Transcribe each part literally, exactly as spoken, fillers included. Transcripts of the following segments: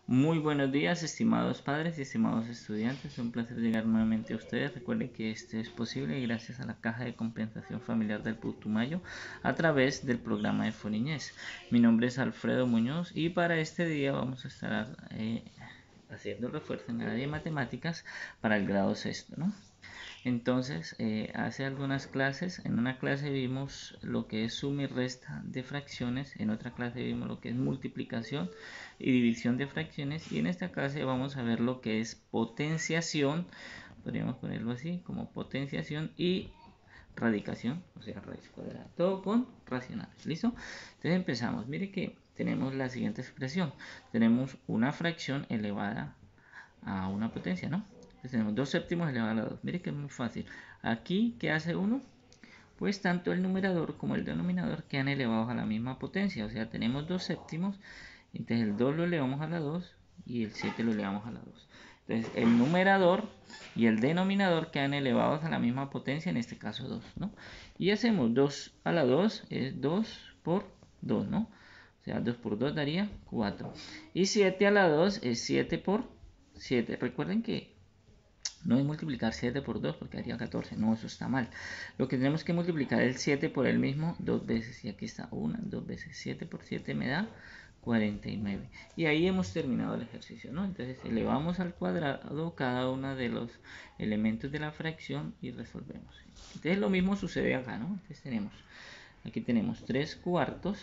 Muy buenos días, estimados padres y estimados estudiantes. Es un placer llegar nuevamente a ustedes. Recuerden que este es posible gracias a la Caja de Compensación Familiar del Putumayo a través del programa de Foniñez. Mi nombre es Alfredo Muñoz y para este día vamos a estar eh, haciendo refuerzo en el área de matemáticas para el grado sexto, ¿no? Entonces, eh, hace algunas clases, en una clase vimos lo que es suma y resta de fracciones, en otra clase vimos lo que es multiplicación y división de fracciones, y en esta clase vamos a ver lo que es potenciación, podríamos ponerlo así, como potenciación y radicación, o sea, raíz cuadrada, todo con racionales, ¿listo? Entonces empezamos, mire que tenemos la siguiente expresión, tenemos una fracción elevada a una potencia, ¿no? Entonces tenemos dos séptimos elevado a la dos. Mire que es muy fácil. Aquí, ¿qué hace uno? Pues tanto el numerador como el denominador quedan elevados a la misma potencia. O sea, tenemos dos séptimos. Entonces el dos lo elevamos a la dos y el siete lo elevamos a la dos. Entonces el numerador y el denominador quedan elevados a la misma potencia, en este caso dos, ¿no? Y hacemos dos a la dos, es dos por dos, ¿no? O sea, dos por dos daría cuatro. Y siete a la dos es siete por siete. Recuerden que no es multiplicar siete por dos porque haría catorce. No, eso está mal. Lo que tenemos que multiplicar es el siete por el mismo dos veces. Y aquí está una, dos veces. siete por siete me da cuarenta y nueve. Y ahí hemos terminado el ejercicio, ¿no? Entonces elevamos al cuadrado cada uno de los elementos de la fracción y resolvemos. Entonces lo mismo sucede acá, ¿no? Entonces tenemos, aquí tenemos tres cuartos.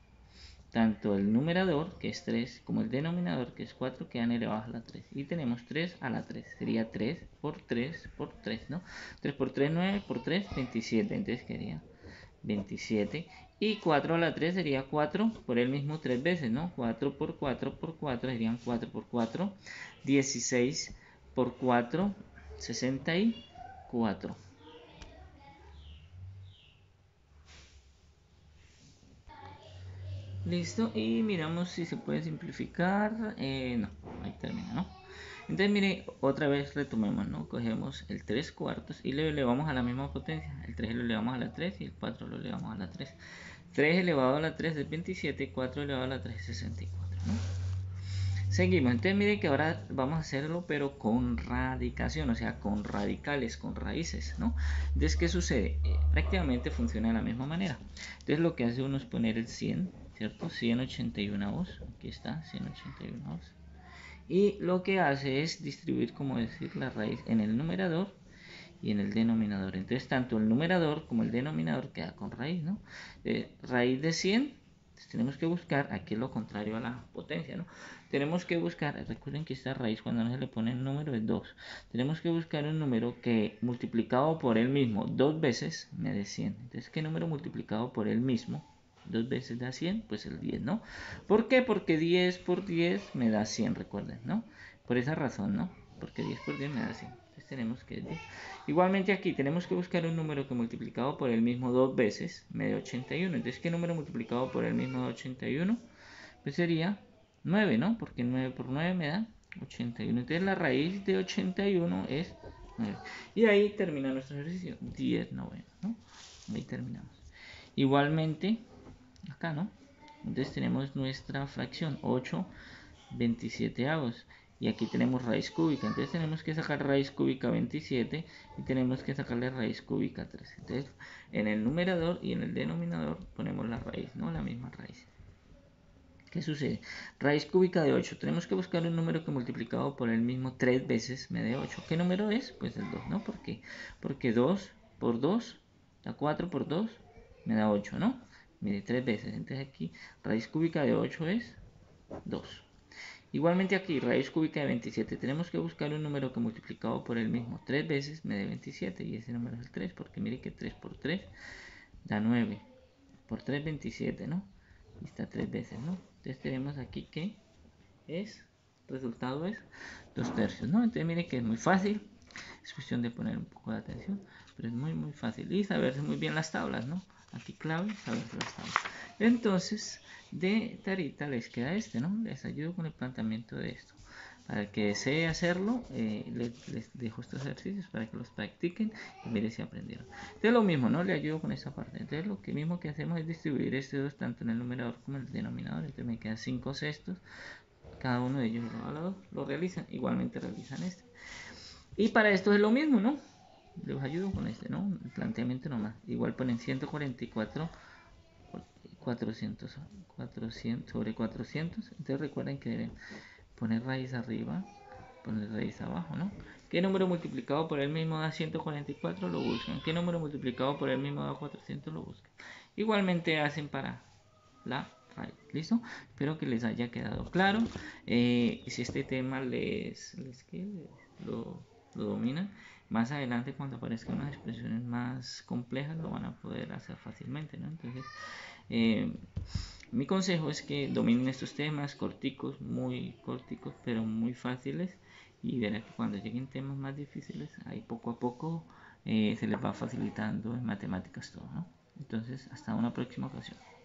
Tanto el numerador, que es tres, como el denominador, que es cuatro, quedan elevados a la tres. Y tenemos tres a la tres. Sería tres por tres por tres, ¿no? tres por tres, nueve, por tres, veintisiete. Entonces quedaría veintisiete. Y cuatro a la tres sería cuatro por el mismo tres veces, ¿no? cuatro por cuatro por cuatro serían cuatro por cuatro. dieciséis por cuatro, sesenta y cuatro. Listo, y miramos si se puede simplificar. Eh, no, ahí termina, ¿no? Entonces, mire, otra vez retomemos, ¿no? Cogemos el tres cuartos y lo elevamos a la misma potencia. El tres lo elevamos a la tres y el cuatro lo elevamos a la tres. tres elevado a la tres es veintisiete, cuatro elevado a la tres es sesenta y cuatro, ¿no? Seguimos, entonces mire que ahora vamos a hacerlo pero con radicación, o sea, con radicales, con raíces, ¿no? Entonces, ¿qué sucede? Eh, prácticamente funciona de la misma manera. Entonces lo que hace uno es poner el cien, ¿cierto? ciento ochenta y uno avos, aquí está, ciento ochenta y uno avos. Y lo que hace es distribuir, como decir, la raíz en el numerador y en el denominador. Entonces, tanto el numerador como el denominador queda con raíz, ¿no? Eh, raíz de cien, pues tenemos que buscar, aquí es lo contrario a la potencia, ¿no? Tenemos que buscar, recuerden que esta raíz cuando no se le pone el número es dos. Tenemos que buscar un número que multiplicado por él mismo dos veces me dé cien. Entonces, ¿qué número multiplicado por él mismo dos veces da cien? Pues el diez, ¿no? ¿Por qué? Porque diez por diez me da cien, recuerden, ¿no? Por esa razón, ¿no? Porque diez por diez me da cien. Entonces tenemos que diez. Igualmente aquí tenemos que buscar un número que multiplicado por el mismo dos veces me dé ochenta y uno. Entonces, ¿qué número multiplicado por el mismo de ochenta y uno? Pues sería nueve, ¿no? Porque nueve por nueve me da ochenta y uno. Entonces la raíz de ochenta y uno es nueve. Y ahí termina nuestro ejercicio. diez novenos, ¿no? Ahí terminamos. Igualmente, acá, ¿no? Entonces tenemos nuestra fracción ocho veintisiete avos. Y aquí tenemos raíz cúbica. Entonces tenemos que sacar raíz cúbica veintisiete y tenemos que sacarle raíz cúbica tres. Entonces en el numerador y en el denominador ponemos la raíz, ¿no? La misma raíz. ¿Qué sucede? Raíz cúbica de ocho. Tenemos que buscar un número que multiplicado por el mismo tres veces me dé ocho. ¿Qué número es? Pues el dos, ¿no? ¿Por qué? Porque dos por dos da cuatro por dos me da ocho, ¿no? Mire, tres veces. Entonces aquí raíz cúbica de ocho es dos. Igualmente aquí, raíz cúbica de veintisiete. Tenemos que buscar un número que multiplicado por el mismo tres veces me dé veintisiete. Y ese número es el tres, porque mire que tres por tres da nueve. Por tres, veintisiete, ¿no? Y está tres veces, ¿no? Entonces tenemos aquí que es, resultado es dos tercios, ¿no? Entonces mire que es muy fácil. Es cuestión de poner un poco de atención, pero es muy muy fácil. Y saberse muy bien las tablas, ¿no? Aquí clave, saberse las tablas. Entonces, de tarita les queda este, ¿no? Les ayudo con el planteamiento de esto. Para el que desee hacerlo, eh, les, les, dejo estos ejercicios para que los practiquen y miren si aprendieron. Entonces lo mismo, ¿no? Le ayudo con esta parte. Entonces lo que mismo que hacemos es distribuir este dos tanto en el numerador como en el denominador. Entonces me quedan cinco sextos. cada uno de ellos elevado a la dos, lo realizan, igualmente realizan este. Y para esto es lo mismo, ¿no? Les ayudo con este, ¿no? El planteamiento nomás. Igual ponen ciento cuarenta y cuatro cuatrocientos, cuatrocientos sobre cuatrocientos. Entonces recuerden que deben poner raíz arriba, poner raíz abajo, ¿no? ¿Qué número multiplicado por el mismo da ciento cuarenta y cuatro? Lo buscan. ¿Qué número multiplicado por el mismo da cuatrocientos? Lo buscan. Igualmente hacen para la raíz. ¿Listo? Espero que les haya quedado claro. Eh, si este tema les, les, ¿qué? les lo, lo dominan, más adelante cuando aparezcan unas expresiones más complejas lo van a poder hacer fácilmente, ¿no? Entonces, eh, mi consejo es que dominen estos temas corticos, muy corticos, pero muy fáciles, y verán que cuando lleguen temas más difíciles, ahí poco a poco eh, se les va facilitando en matemáticas todo, ¿no? Entonces, hasta una próxima ocasión.